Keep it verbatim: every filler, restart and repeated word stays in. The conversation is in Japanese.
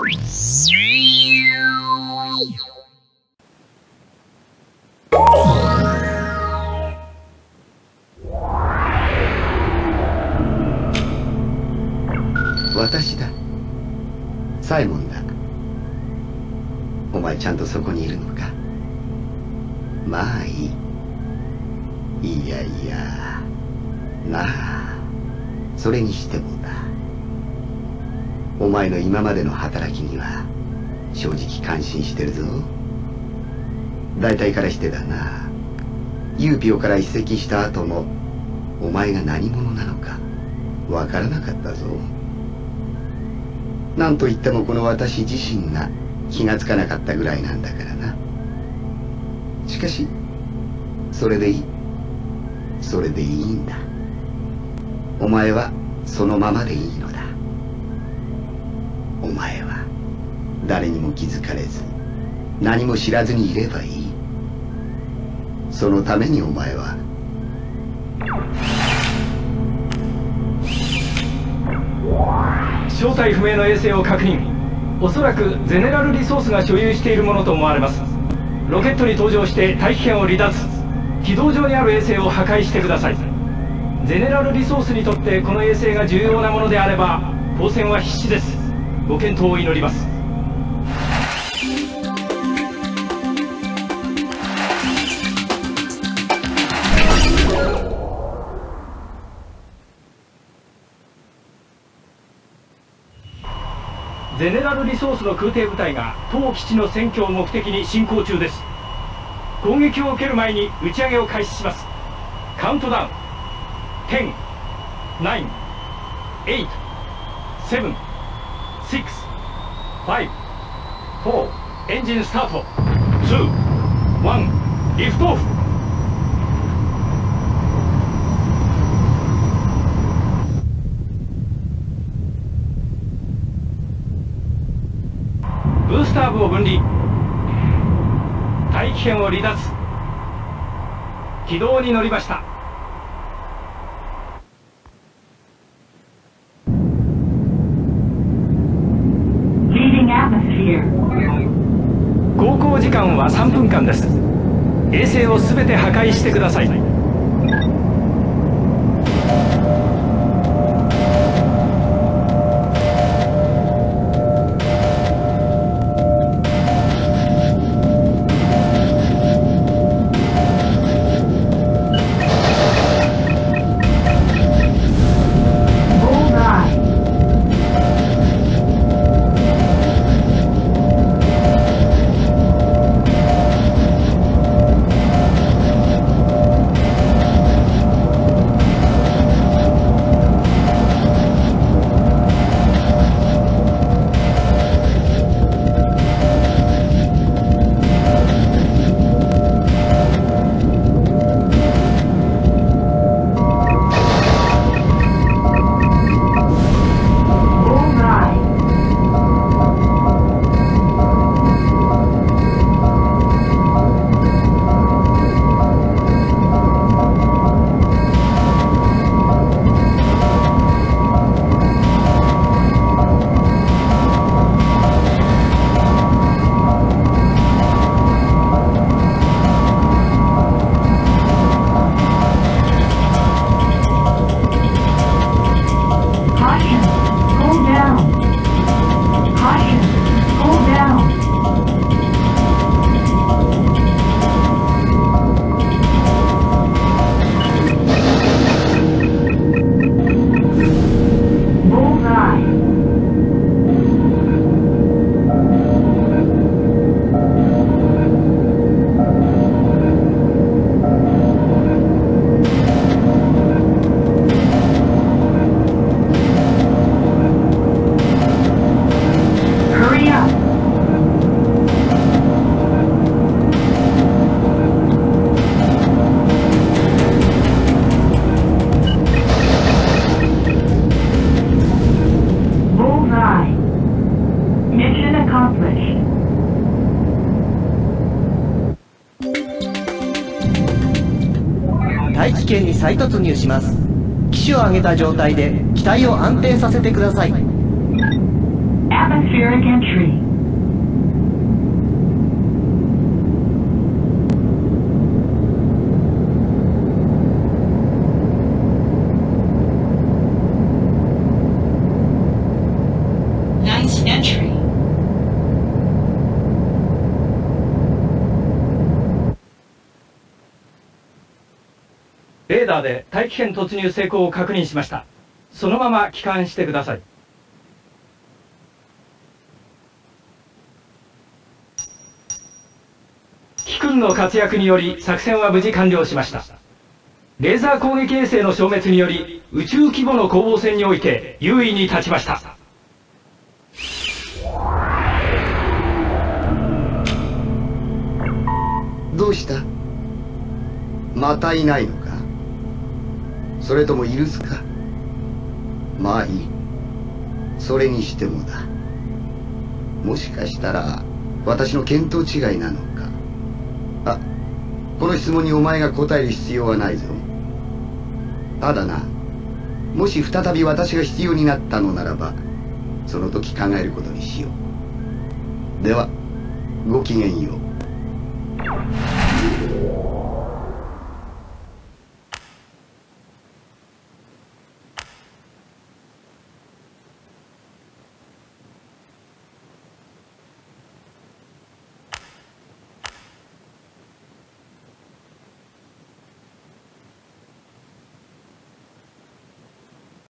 私だ。サイモンだ。お前ちゃんとそこにいるのか。まあいい。いやいや、なあ、それにしてもだ。お前の今までの働きには正直感心してるぞ。大体からしてだな、ユーピオから移籍した後もお前が何者なのかわからなかったぞ。なんといってもこの私自身が気がつかなかったぐらいなんだからな。しかしそれでいい。それでいいんだ。お前はそのままでいいのだ。お前は誰にも気づかれず何も知らずにいればいい。そのためにお前は正体不明の衛星を確認。おそらくゼネラルリソースが所有しているものと思われます。ロケットに搭乗して大気圏を離脱。軌道上にある衛星を破壊してください。ゼネラルリソースにとってこの衛星が重要なものであれば交戦は必至です。ご健闘を祈ります。ゼネラルリソースの空挺部隊が当基地の占拠を目的に進行中です。攻撃を受ける前に打ち上げを開始します。カウントダウンじゅう、きゅう、はち、なな、なな、はち、よん、エンジンスタート。に、いち、リフトオフ。ブースター部を分離。大気圏を離脱。軌道に乗りました。航行時間はさんぷんかんです。衛星を全て破壊してください。 大気圏に再突入します。機首を上げた状態で機体を安定させてください。 Atmosphere Atmospheric entry. Nice entry. レーダーで大気圏突入成功を確認しました。そのまま帰還してください。機訓の活躍により作戦は無事完了しました。レーザー攻撃衛星の消滅により宇宙規模の攻防戦において優位に立ちました。 どうした？またいないのか？それとも許すか？まあいい。それにしてもだ。もしかしたら私の見当違いなのか。あ、この質問にお前が答える必要はないぞ。ただな、もし再び私が必要になったのならば、その時考えることにしよう。では、ごきげんよう。